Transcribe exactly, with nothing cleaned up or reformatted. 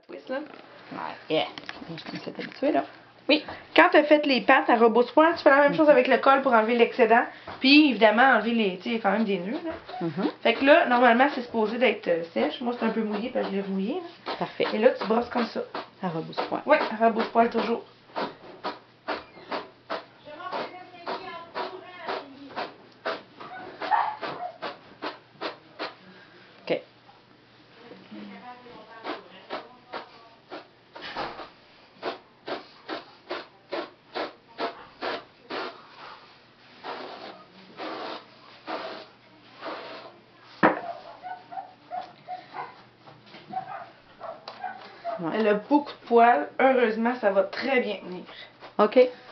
twist, là. Ouais, yeah. Je commence à être habituée, là. Oui. Quand tu as fait les pattes à rebrousse-poil, tu fais la même chose avec le col pour enlever l'excédent. Puis, évidemment, enlever les... Tu sais, il y a quand même des nœuds, là. Mm-hmm. Fait que là, normalement, c'est supposé d'être euh, sèche. Moi, c'est un peu mouillé parce que je l'ai mouillé, là. Parfait. Et là, tu brosses comme ça. À rebrousse-poil. Oui, à rebrousse-poil toujours. OK. Ouais. Elle a beaucoup de poils. Heureusement, ça va très bien tenir. OK.